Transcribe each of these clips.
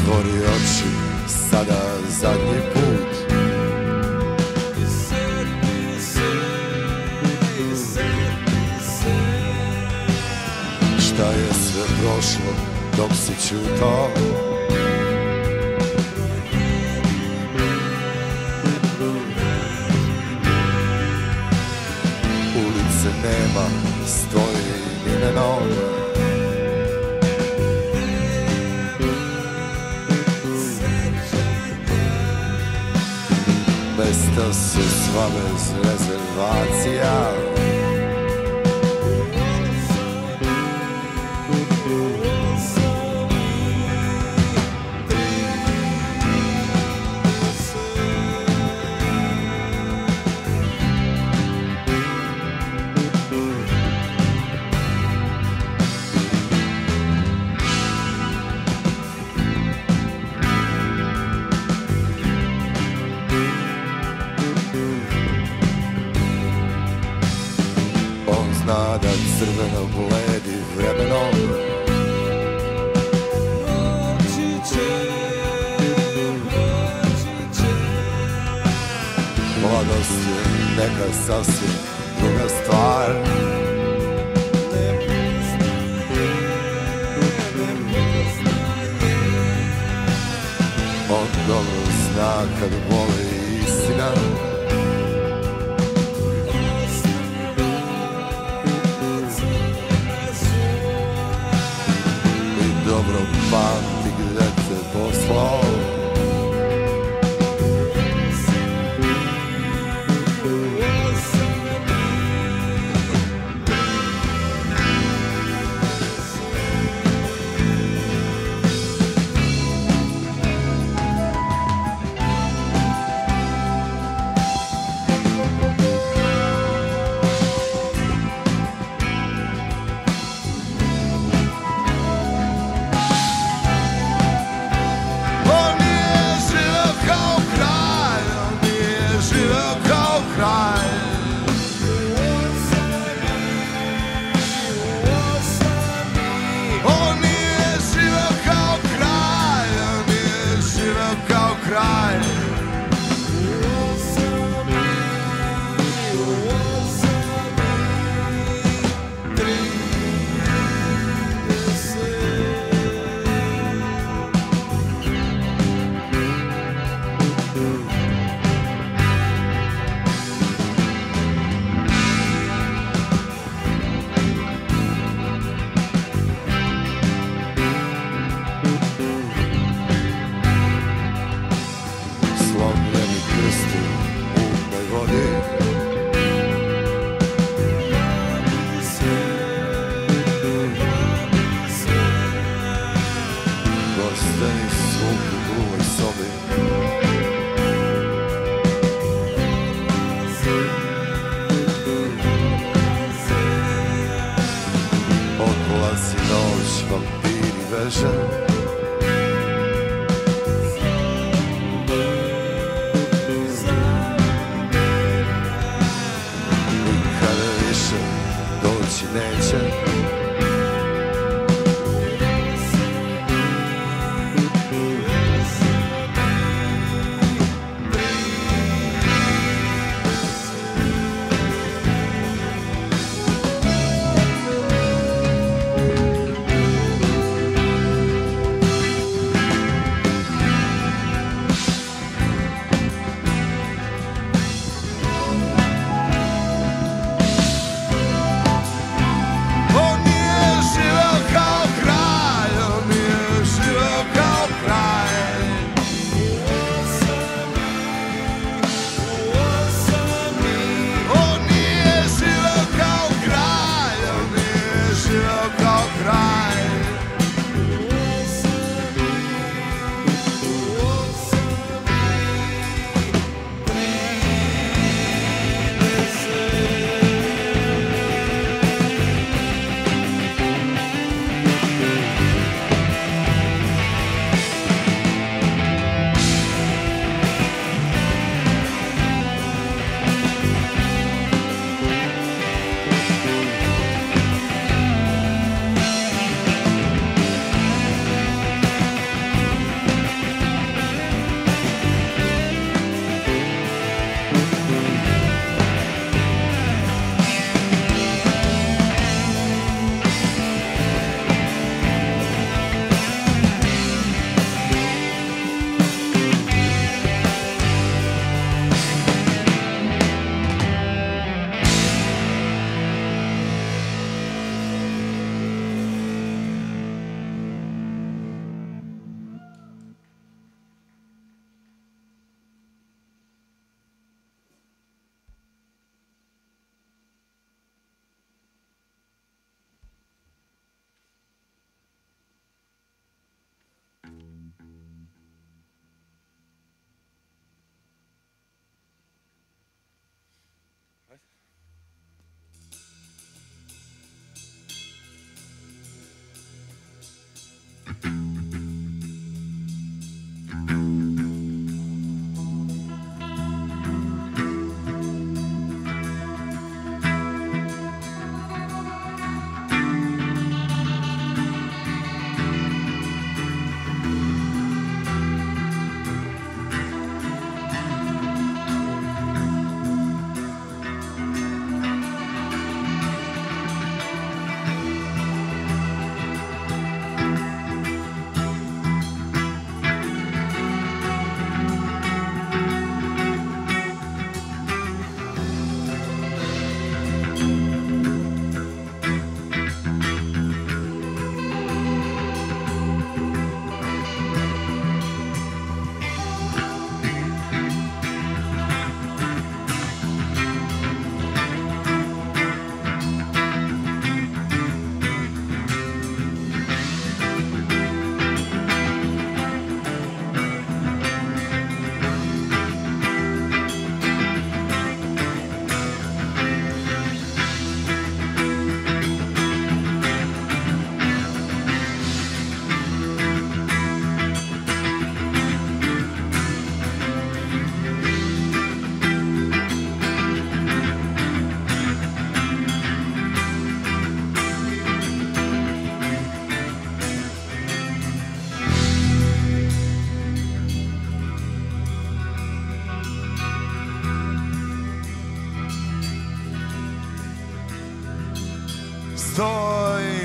Otvori oči, sada zadnji put. Šta je sve prošlo dok si ćutao? Ulice nema s tvojim imenom. Mesta su sva bez rezervacija. Zna da crveno bledi vremenom. Mladost je neka sasvim druga stvar. On dobro zna kad voli istina. Dobro pamti gde te poslao.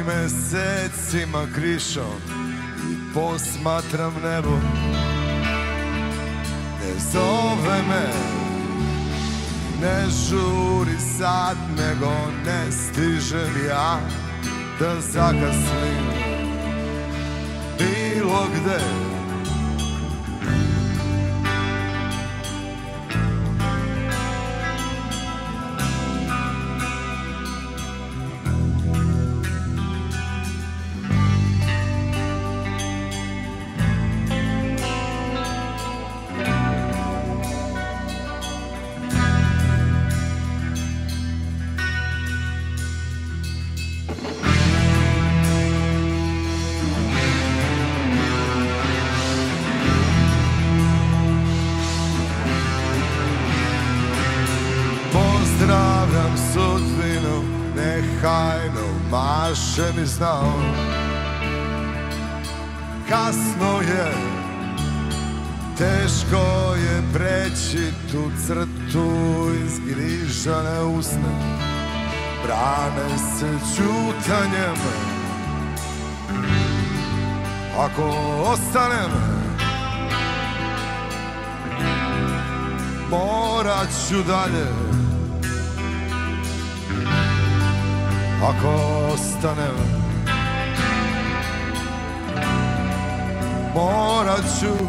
Stojim mesecima krišom i posmatram nebo. Ne zove me, ne žuri sad, nego ne stižem ja da zakasnim bilo gde. Pozdravljam sudbinu, nehajno maše mi znao. Kasno je, teško je preći tu crtu, izgrižane usne brane se ćutanjem. Ako ostanem, morat ću dalje. Ako ostanem, morat ću.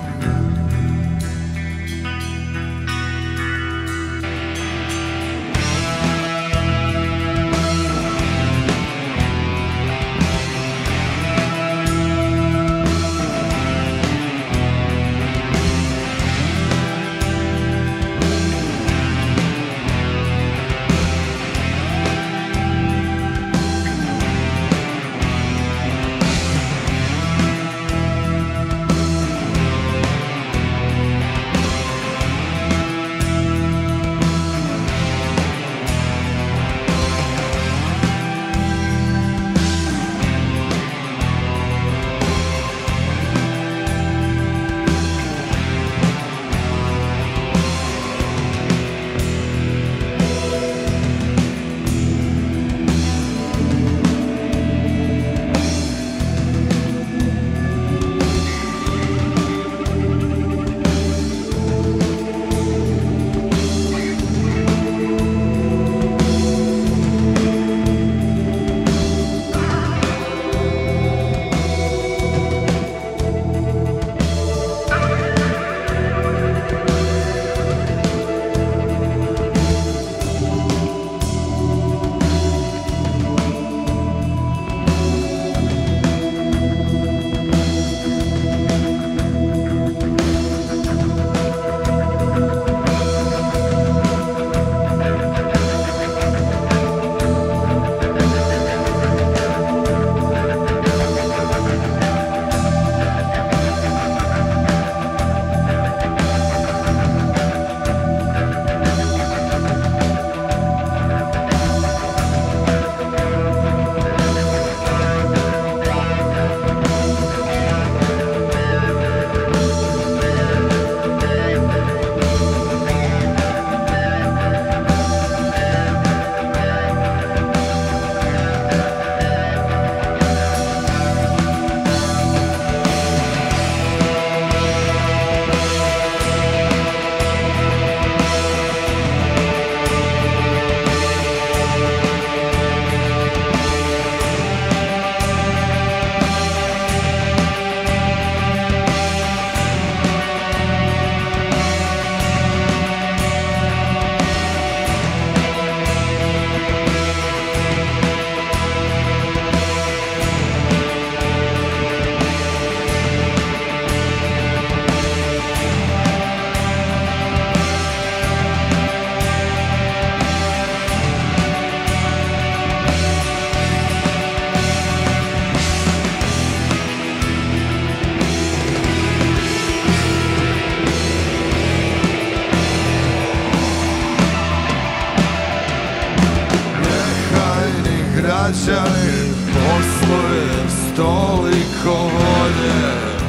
Građani posluje s toliko volje,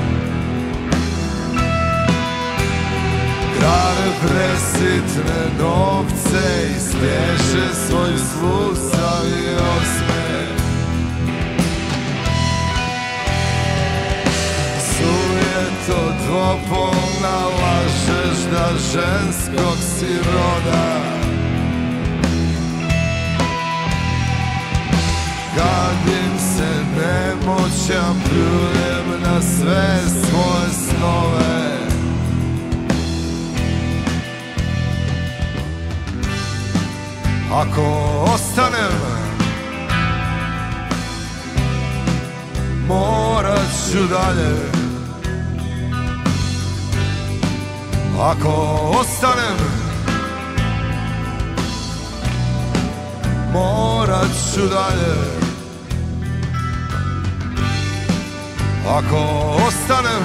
grade presitne novce i spješe svoj slusavi osmeh. popolna, lažeš da ženskog si roda. Gadim se nemoćan, pljujem na sve svoje snove. Ako ostanem, morat ću dalje. Ako ostanem, morat ću dalje. Ako ostanem,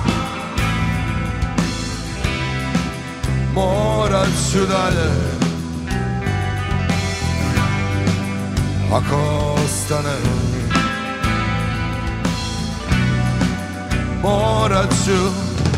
morat ću dalje. Ako ostanem, morat ću.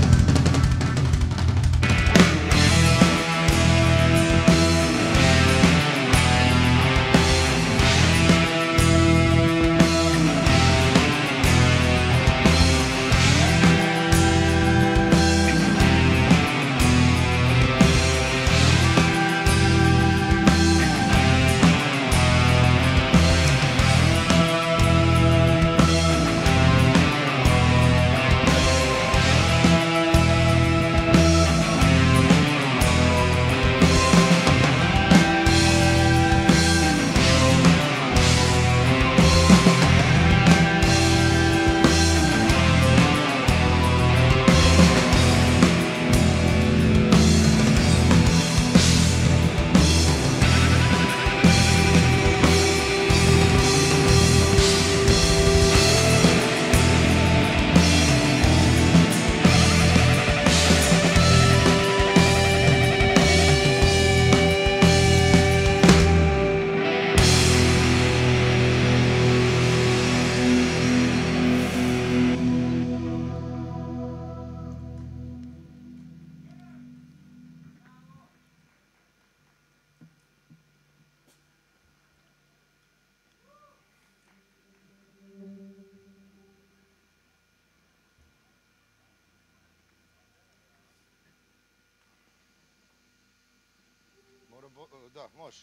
Da, može.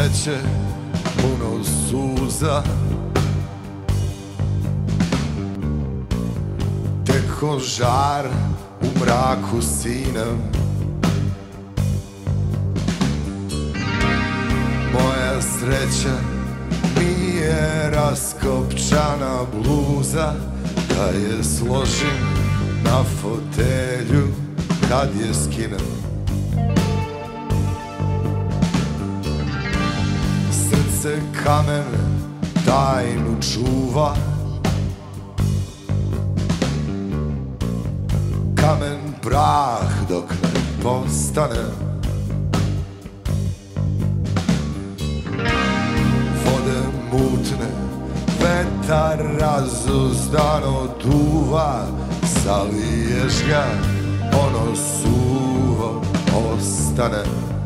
sreće puno suza, tek ko žar u mraku sinem. Moja sreća nije raskopčana bluza, da je složim na fotelju kad je skinem. Srce kamen tajnu čuva, kamen prah dok ne postane. Vode mutne, vetar razuzdano duva, zaliješ ga, ono suvo ostane.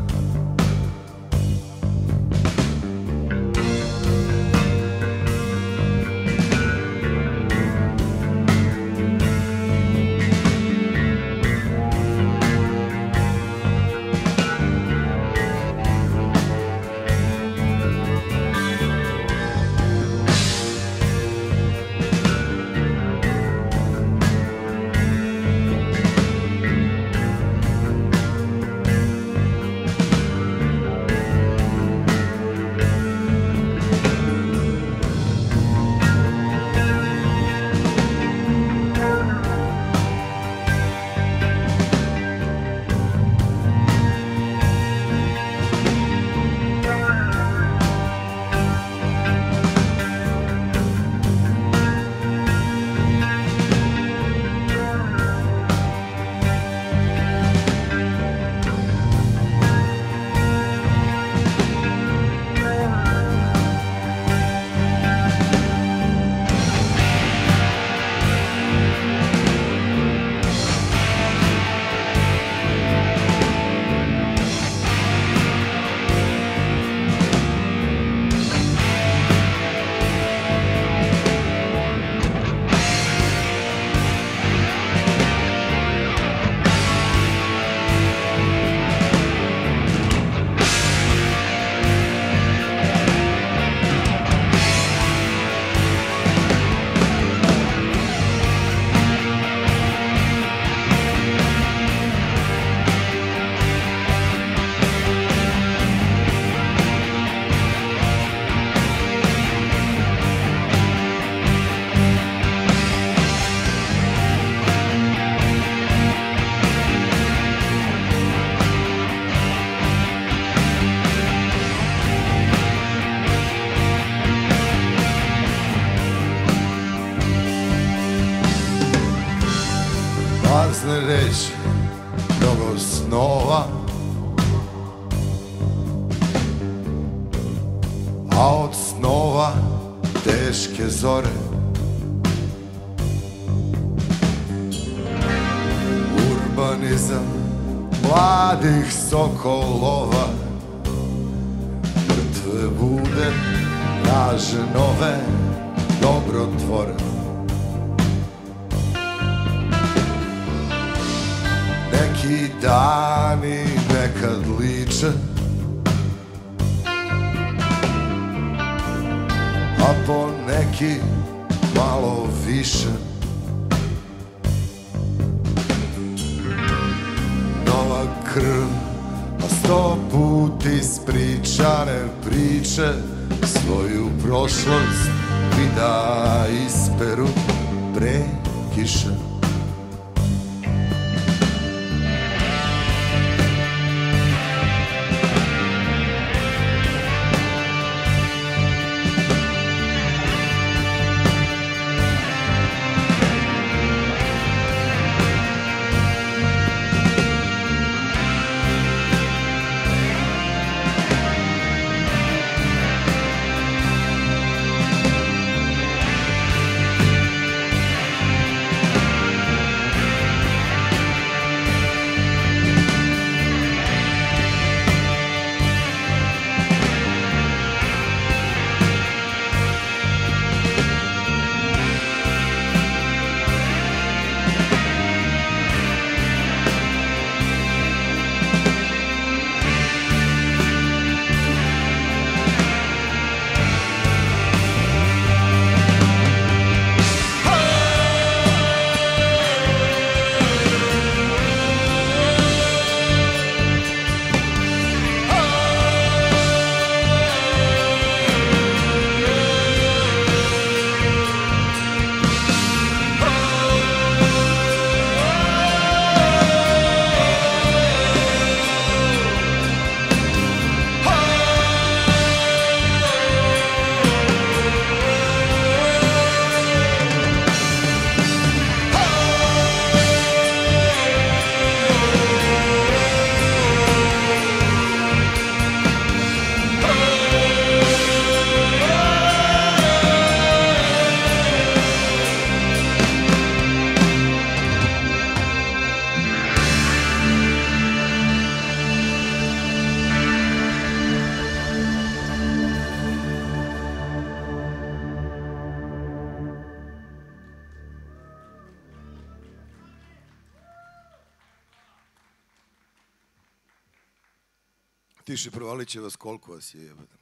Prazne reći, mnogo snova, a od snova teške zore. Urbanizam mladih sokolova, mrtve bude traže nove dobrotvore. Neki dani nekad liče, a po neki malo više. Nova krv, a 100 put ispričane priče, svoju prošlost mi da isperu pre kiše. Tiše, provalit će vas koliko vas je jebate.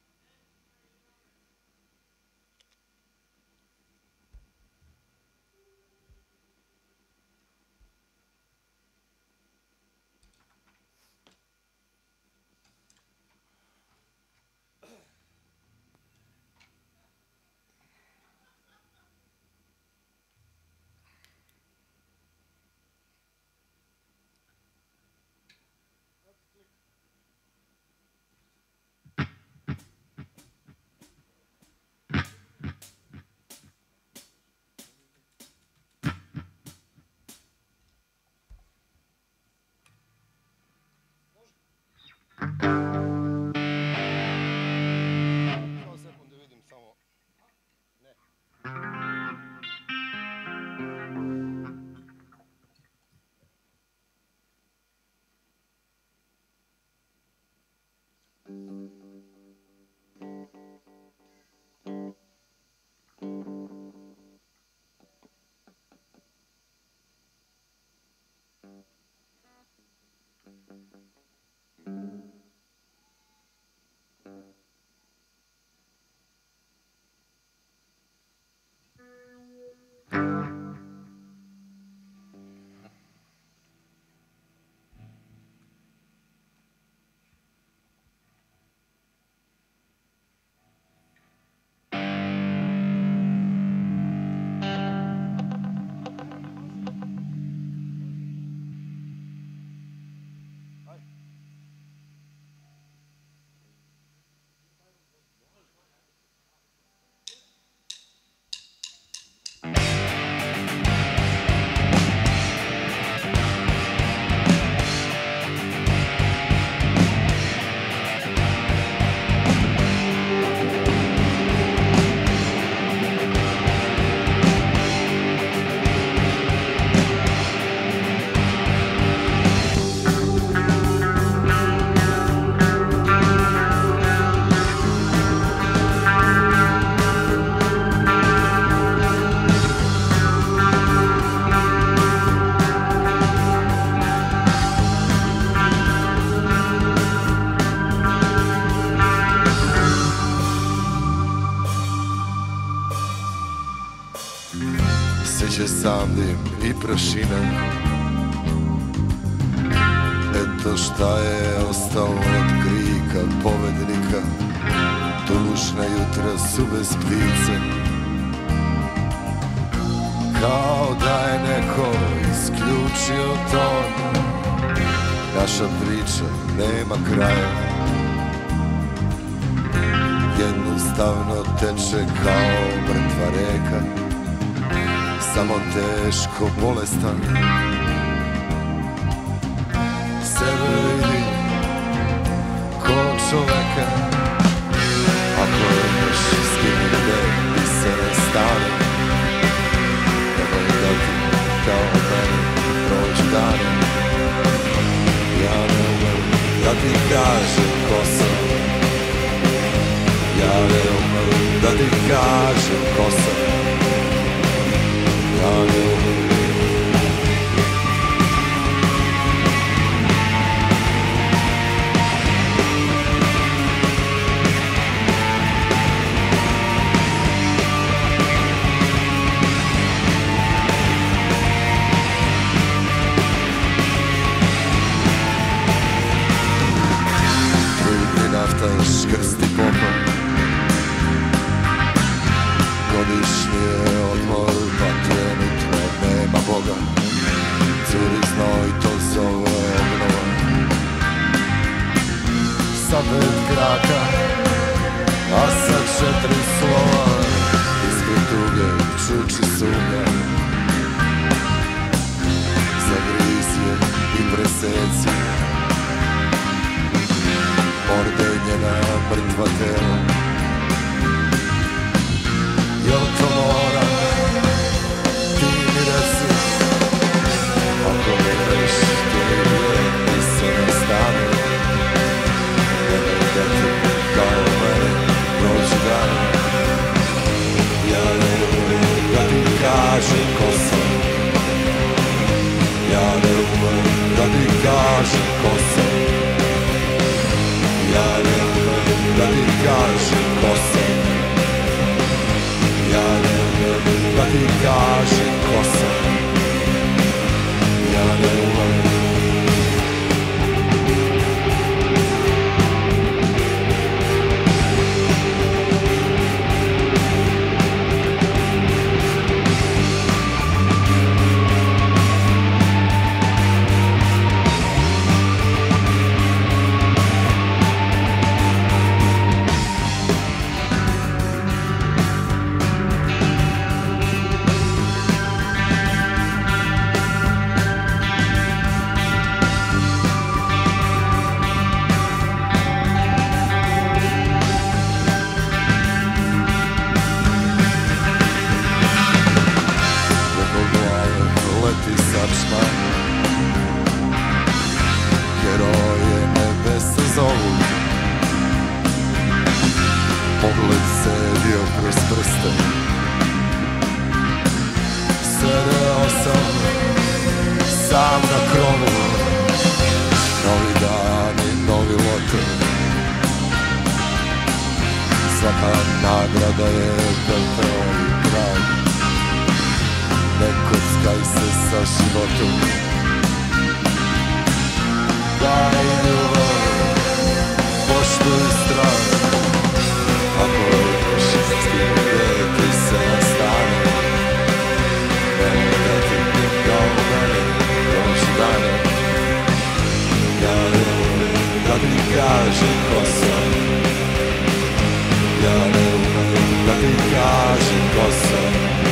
Sjeće sam dim i prašina. Eto šta je ostalo od krika povednika. Tužna jutra su bez ptice. Kao da je neko isključio ton. Naša priča nema kraja. Jednostavno teče kao mrtva reka. Samo teško bolestan. Sebe vidi ko čoveka. Ako ideš skini gde ti se ne stane. Nemoj da ti kao mene prođu dane. Ja ne umem da ti kažem ko sam. Ja ne umem da ti kažem ko sam. Ja ne umem. Škrsti popa. Godišnji je odmor, pa trenutno nema Boga. Curi znoj, to zove obnova. Sa 5 kraka, a sa 4 slova. Ispred tuge čuči sumnja. Zagrizje i preseci. Ordenjena mrtva tela. Jel to mora? Ti mi reci. Ako ne veš, ti mi se ne stane. Nemoj da ti kao mene prođu dane. Ja ne umem da ti kažem ko sam. Ja ne umem da ti kažem ko sam. ko sam. Ja ne umem da ti kažem ko sam. Ja ne umem. Heroje nebesa zovu, pogled sedio kroz prste. Sedeo sam sam na krovu, novi dan i novi loto. Svaka nagrada je veliki kraj. Ne kockaj se sa životom. Daj ljubav, poštuj strah. Ako ideš s kim gde ti se nastane, nemoj da ti kao mene doći dane. Ja ne umem da ti kažem ko sam. Ja ne umem da ti kažem ko sam.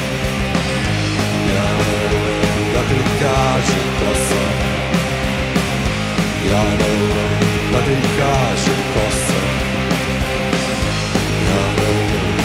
Ja ne umem da ti kažem ko sam. Ja ne umem da ti kažem ko sam. Ja ne umem.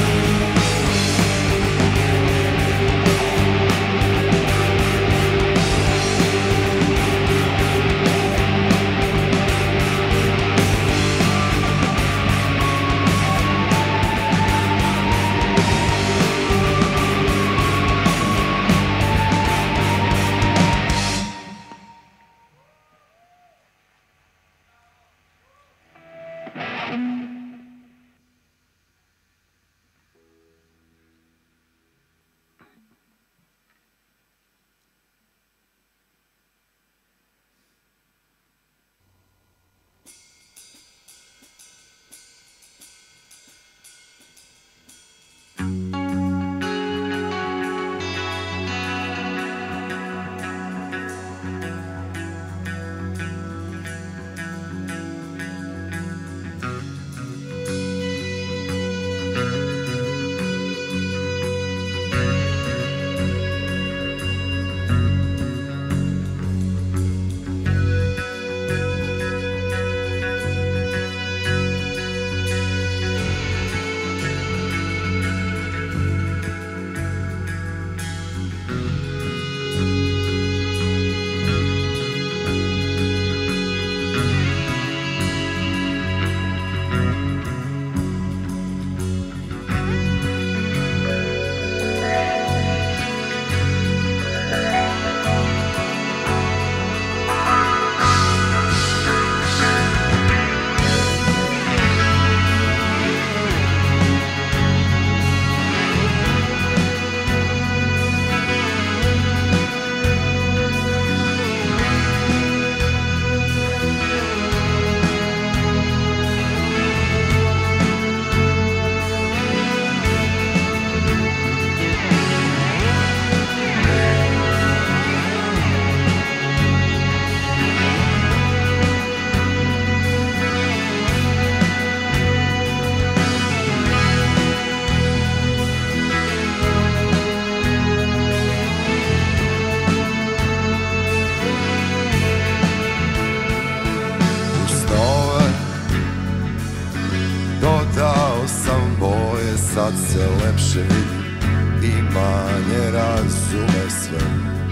Sad se lepše vidi i manje razume sve.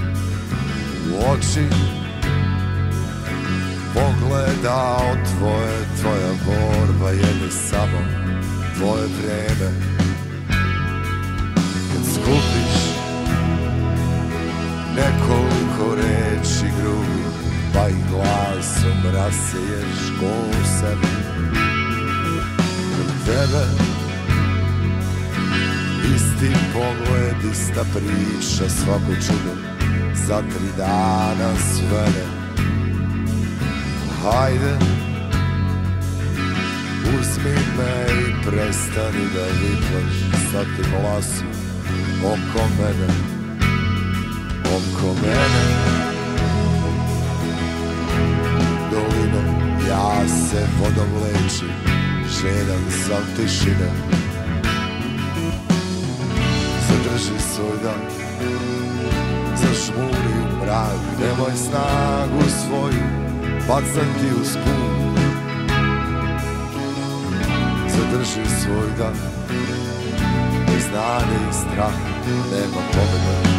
U oči pogledao tvoje, tvoja borba jedni samo, tvoje vreme. Kad skupiš nekoliko reči grubih, pa ih glasom raseješ ko u sebi. Kod tebe Isti pogled, ista priča, svako čudo za 3 dana svene. Hajde, uzmi me i prestani da viplaš sa tim glasom oko mene, oko mene. Dolinom ja se vodom lečim, žedan sam tišine. Zadrži svoj dan, zažmuri u mrak, nemoj snagu svoju bacan ti u sput. Zadrži svoj dan, bez nade i straha nema pobjede.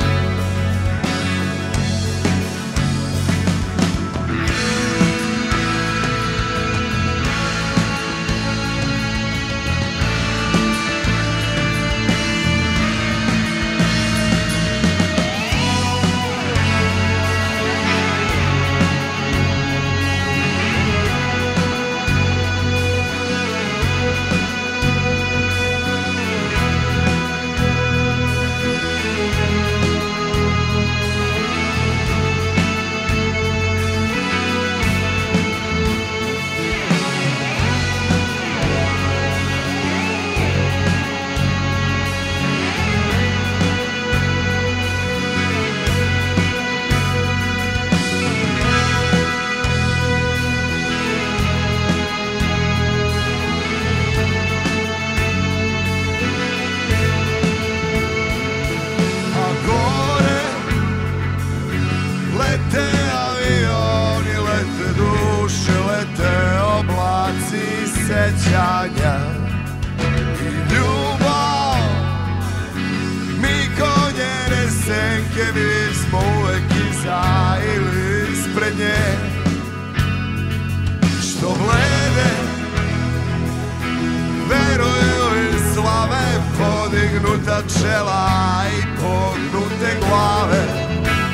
Sećanja i ljubav, mi konjene senke, mi smo uvek iza ili ispred nje. Što blede, veruju i slave, podignuta čela i pognute glave.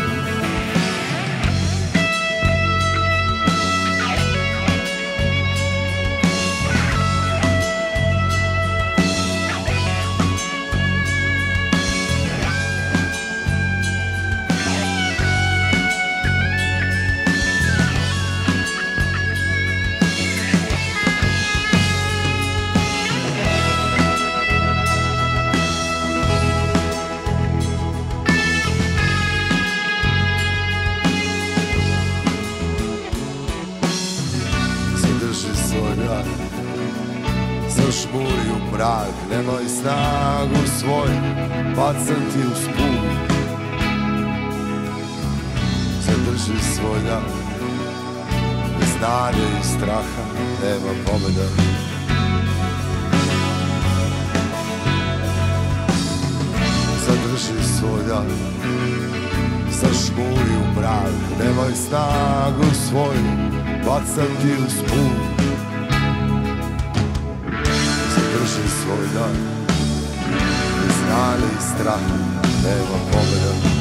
Zažmuri u mrak, nemoj snagu svoju bacan ti u sput. Zadrži svoj dan, bez nade i straha nema pobjeda. Zadrži svoj dan, zažmuri u mrak, nemoj snagu svoju bacan ti u sput. Zadrži svoj dan, bez nade i straha nema pobjeda.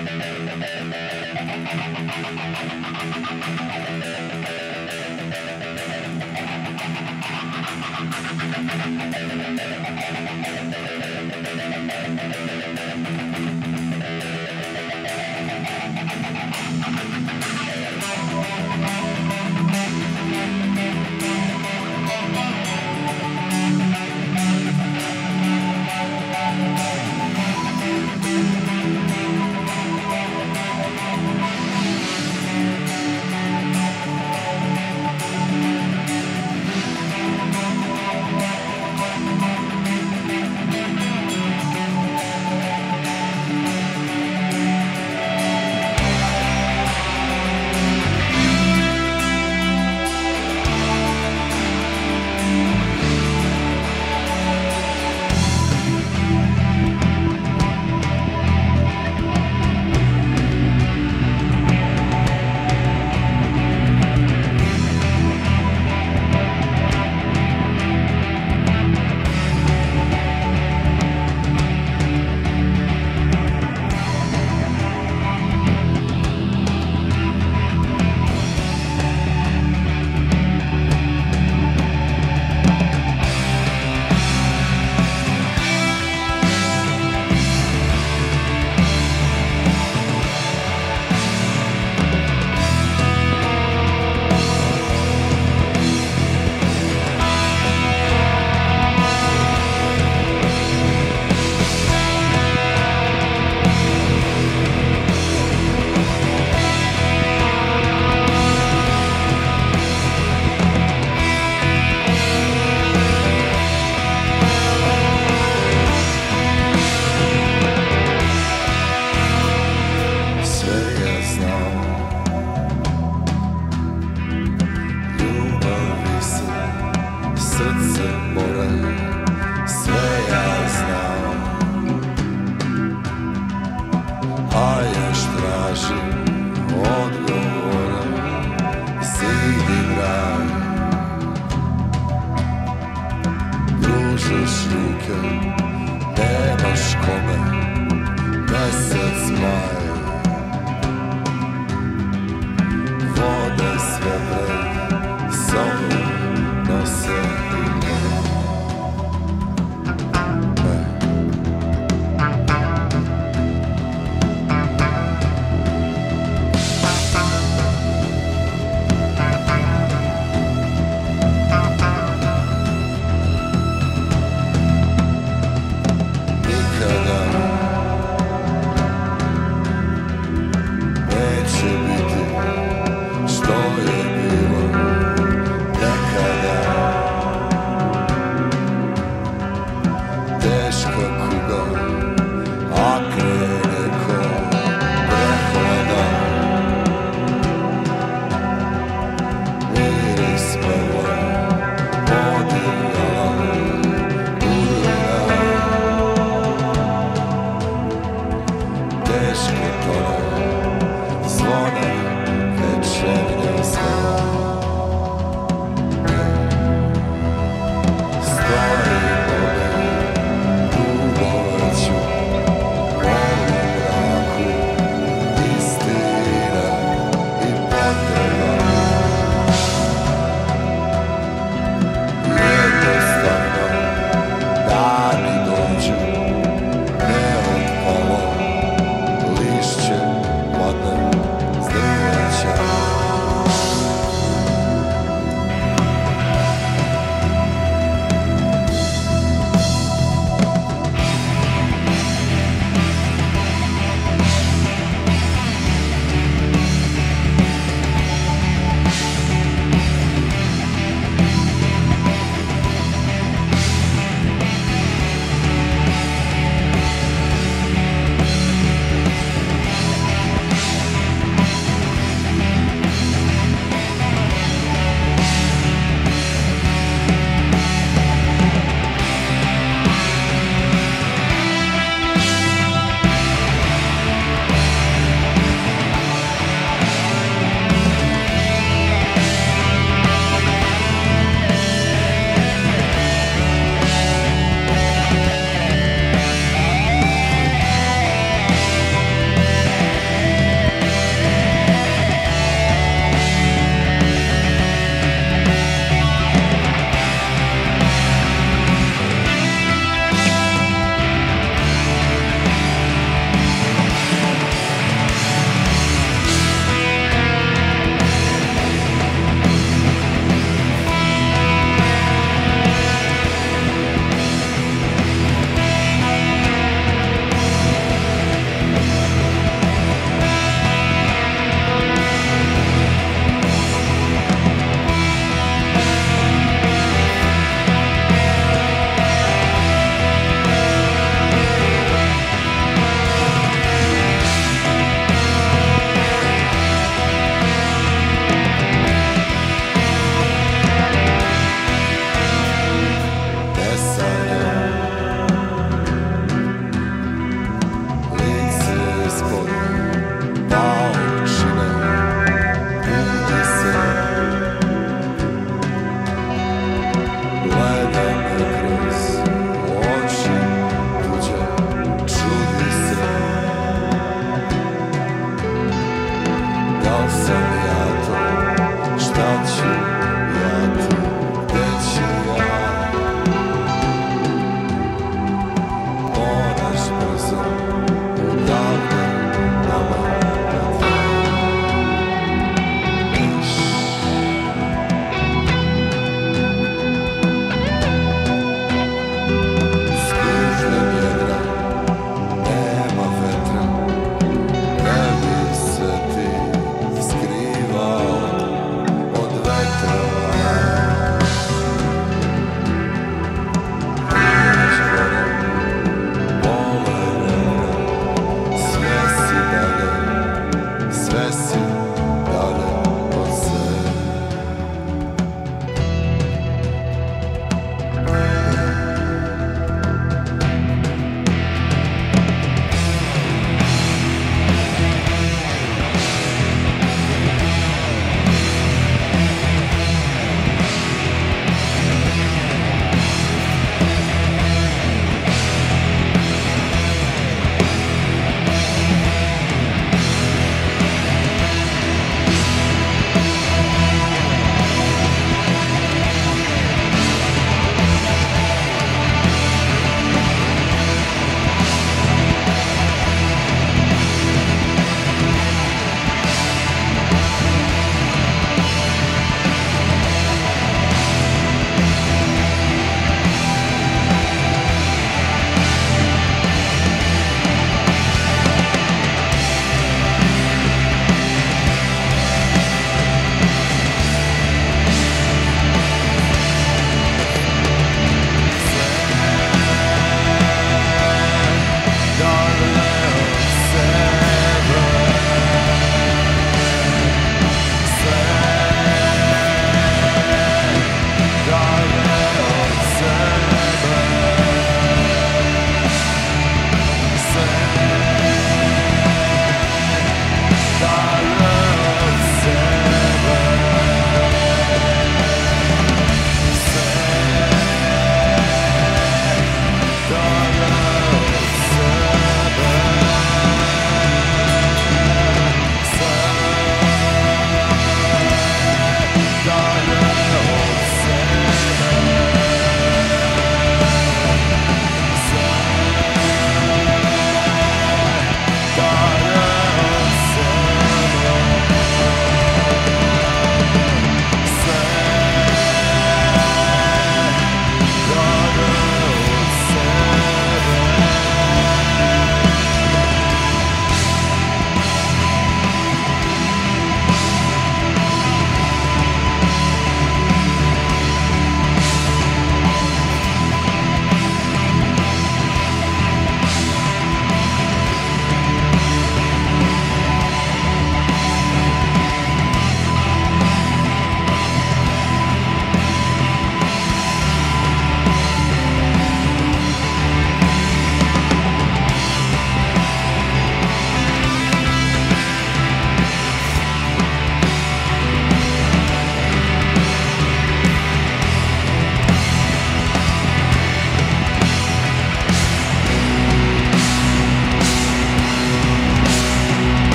Zdrži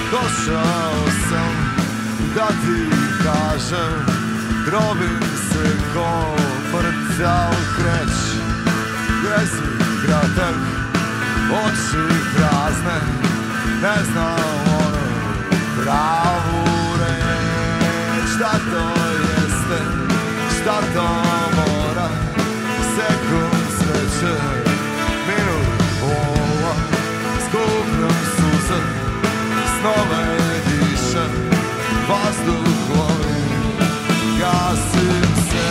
Došao sam da ti kažem, drobim se ko mrtav kreć. Jezik kratak, oči prazne, ne znam onu pravu reč. Šta to jeste, šta to mora, sekund sreće, minut bola, skupljam suze, snove dišem, vazduh lovim, gasim se.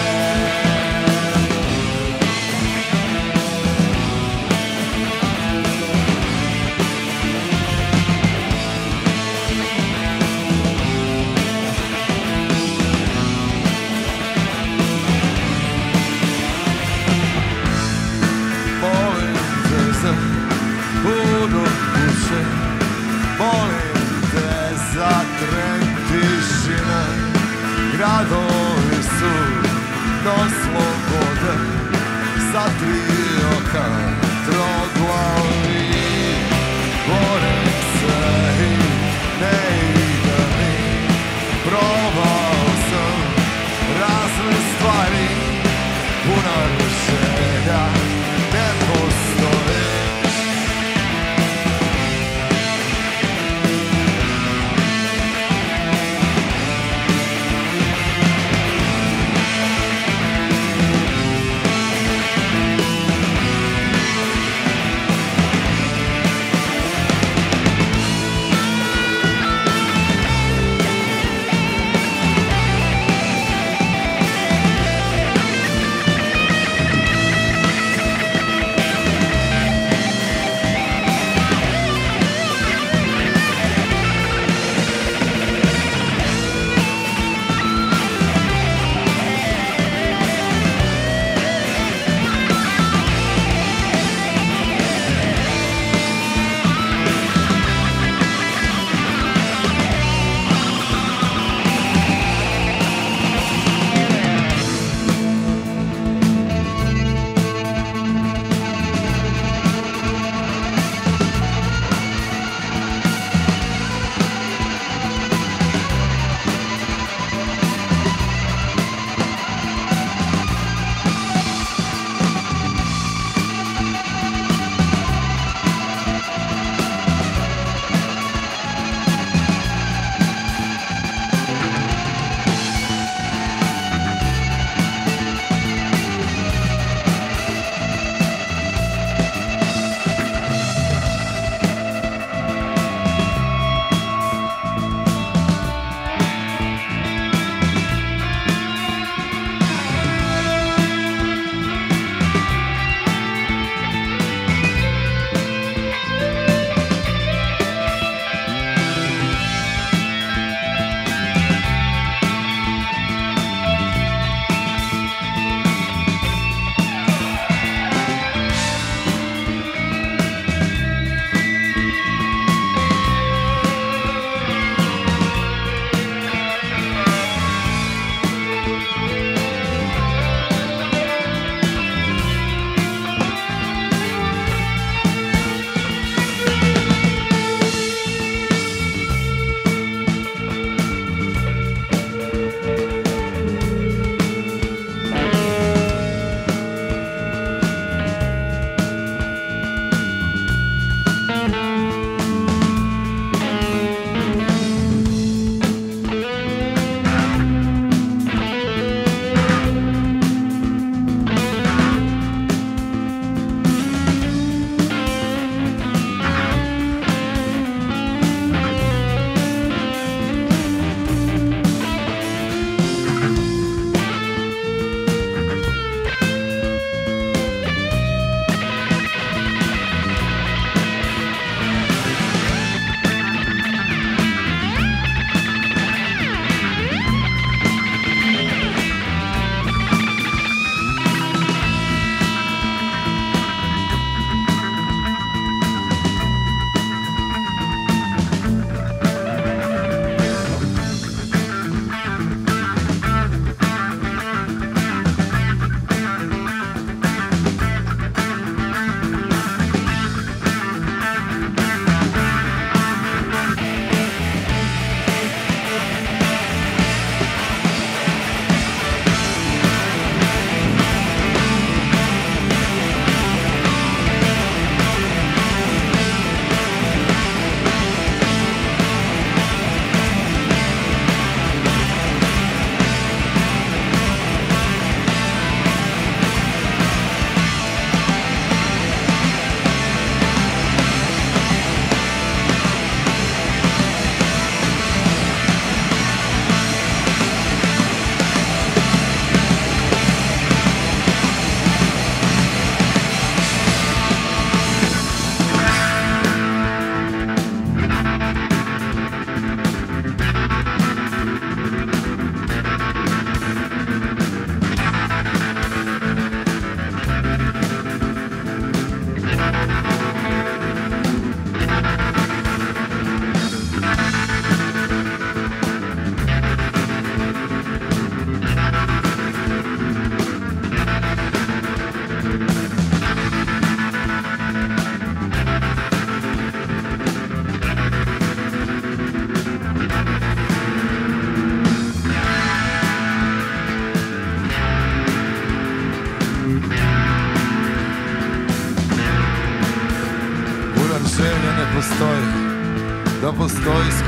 Molim te za puno kuće, molim te za tren tišine. Gradovi su do slobode, sa tri oka troglavi. Borim se i ne ide mi, probao sam razne stvari, puna rješenja ne postoje.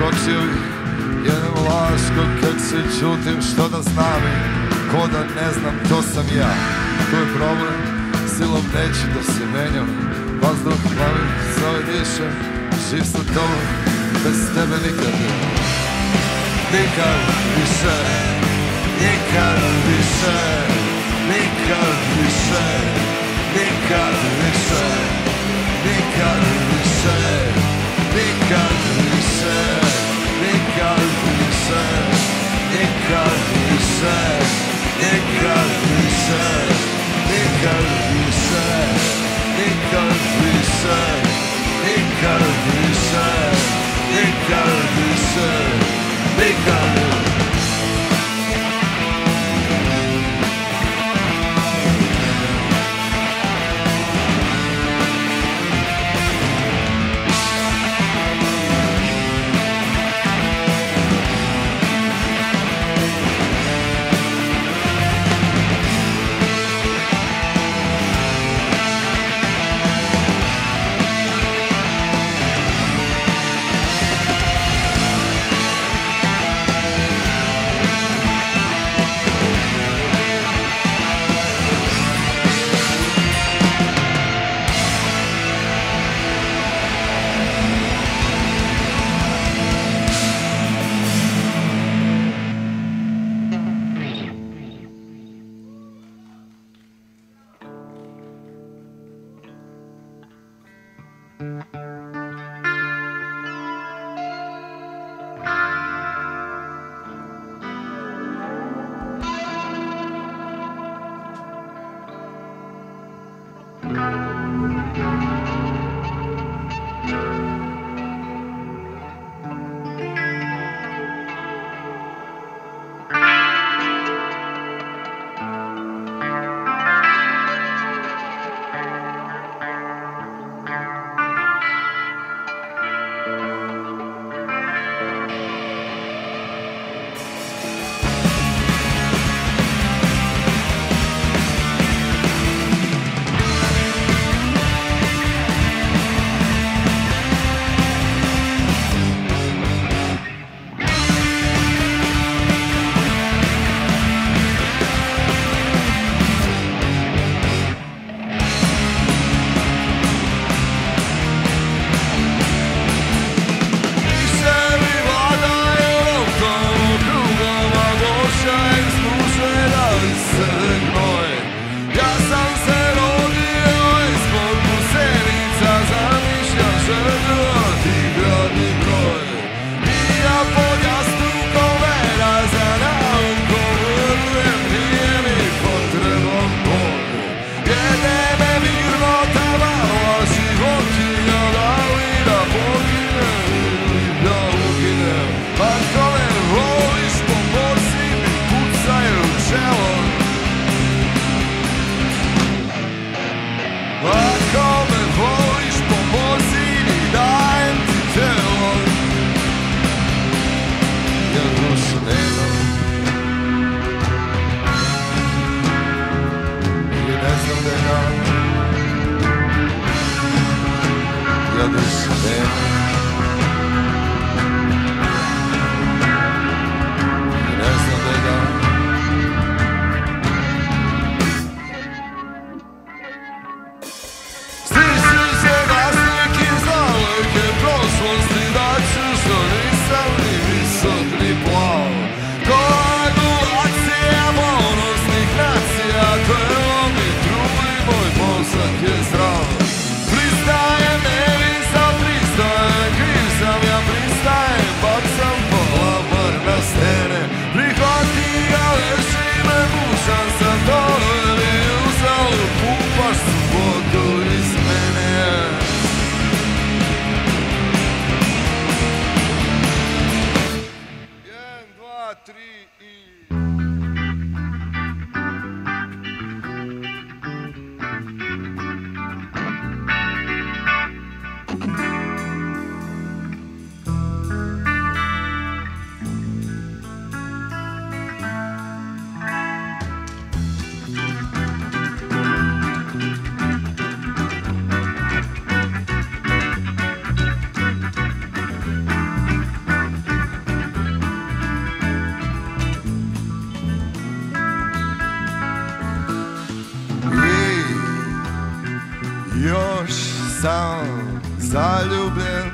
preskočio bih jednu laško kad se čutim što da znam i ko da ne znam, to sam ja. To je problem, silom neću da se menjam. Vazduh plavim, zove dišem, živ sa tobom, bez tebe nikad. Nikad više, nikad više, nikad više, nikad više, nikad više, nikad više, nikad više, nikad više, nikad više, nikad više, nikad više, nikad više, nikad više, nikad. sam zaljubljen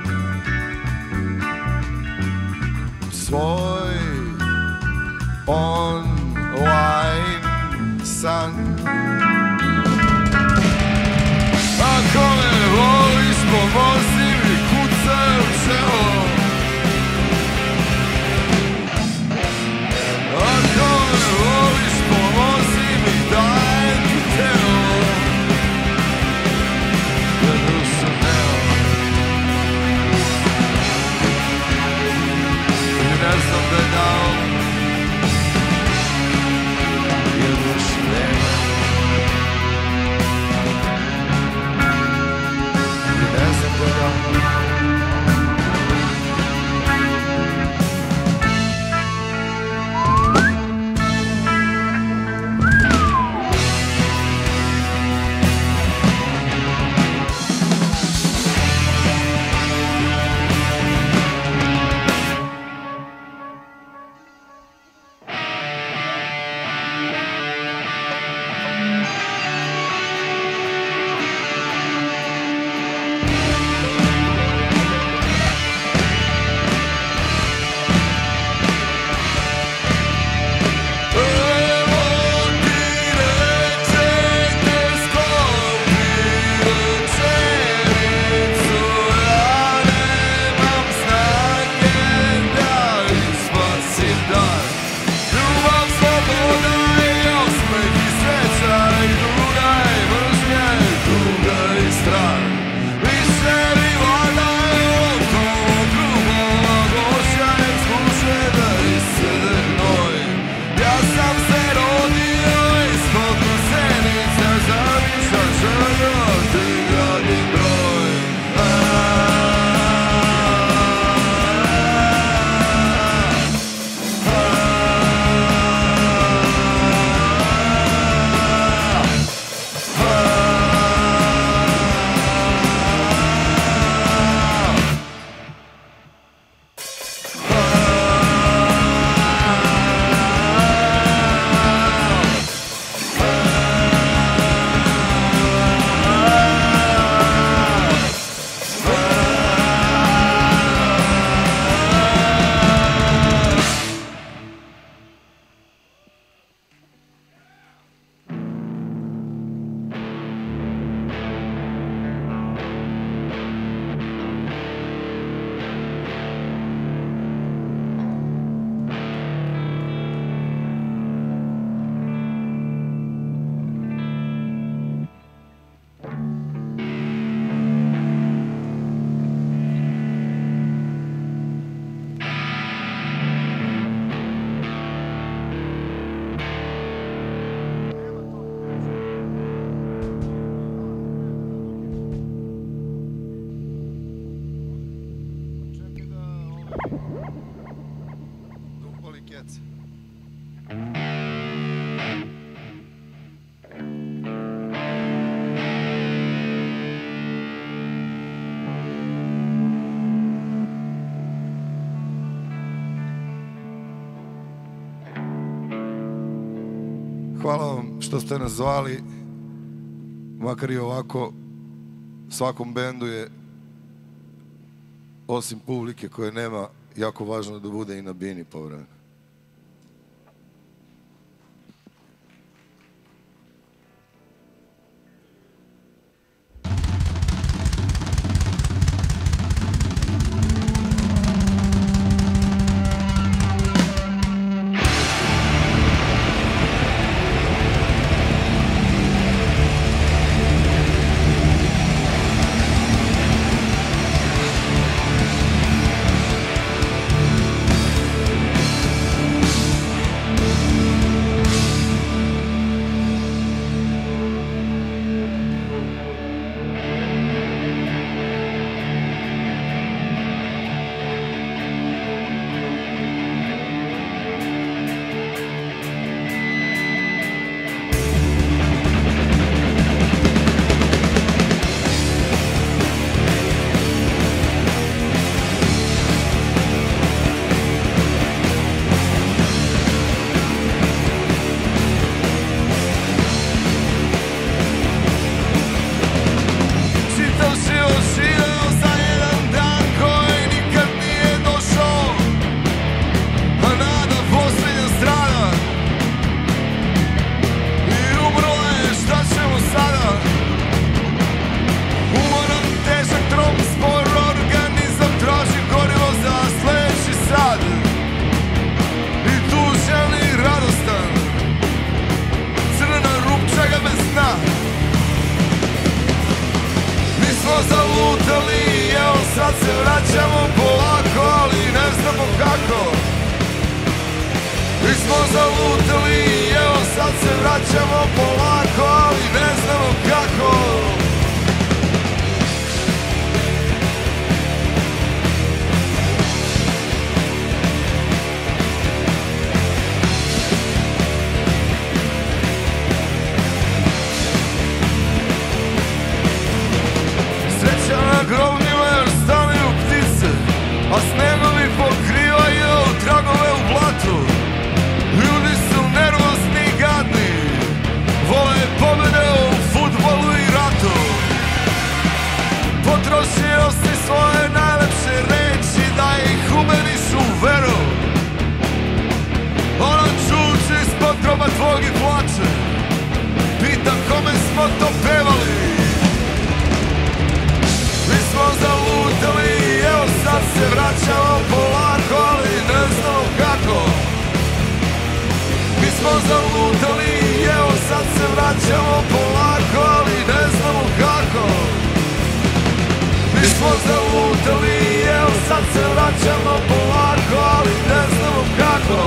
u svoj online san. Ako me voliš, pomozi mi, kucaj u čelo. Ako me voliš, pomozi mi, daj ti telo. Jer duša nema i ne znam da dam. Jer duša nema i ne znam da dam. Hvala vam što ste nas zvali, makar i ovako. Svakom bendu je, osim publike koje nema, jako važno da bude i na bini povremeno. vraćamo polako, ali ne znamo kako.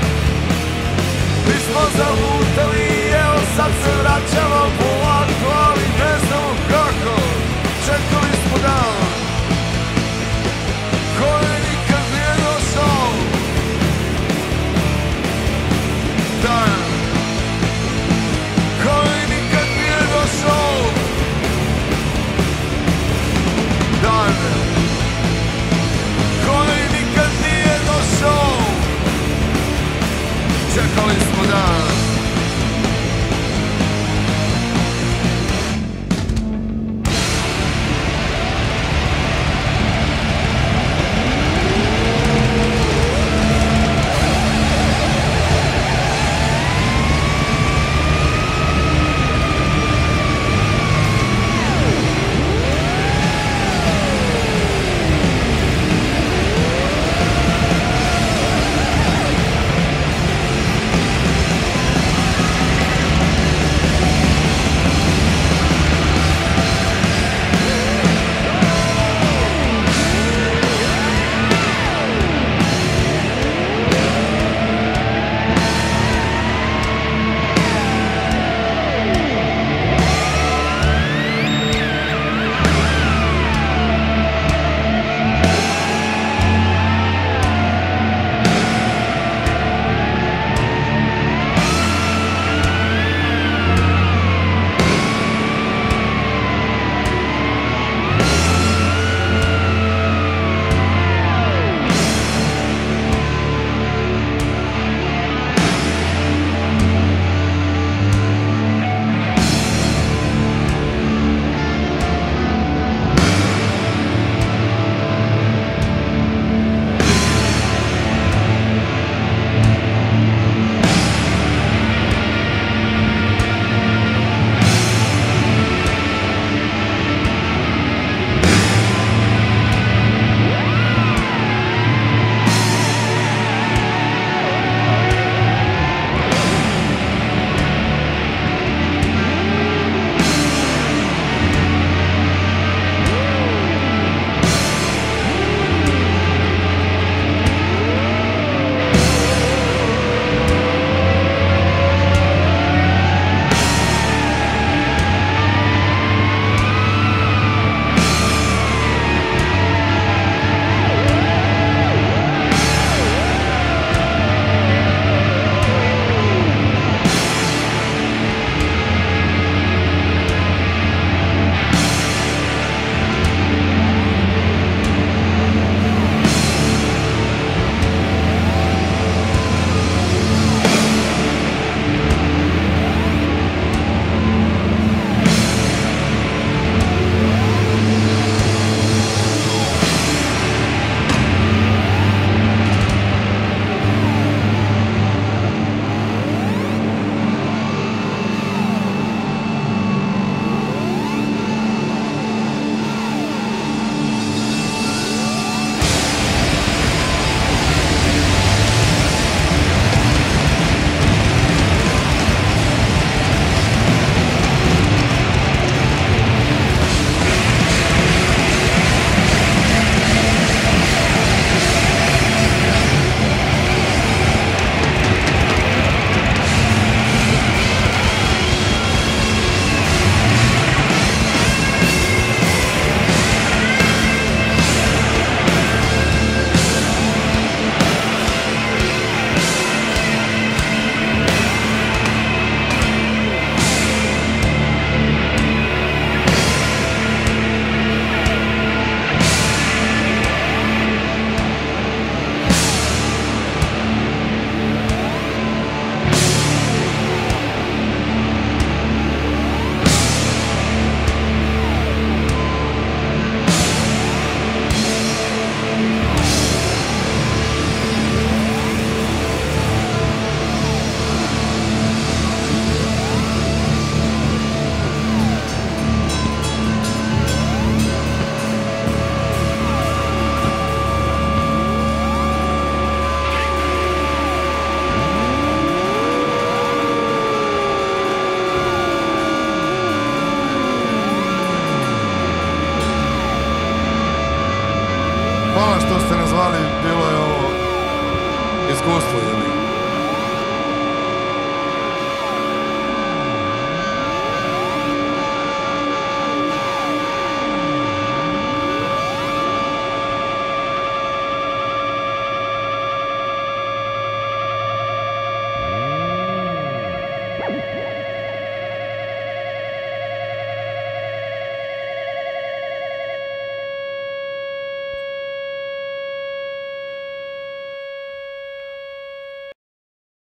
Mi smo zalutali, evo sad se vraćamo polako, ali ne znamo kako. Čekali smo dan koji nikad nije došao. Dan koji nikad nije došao. Dan koji nikad iskustvo ili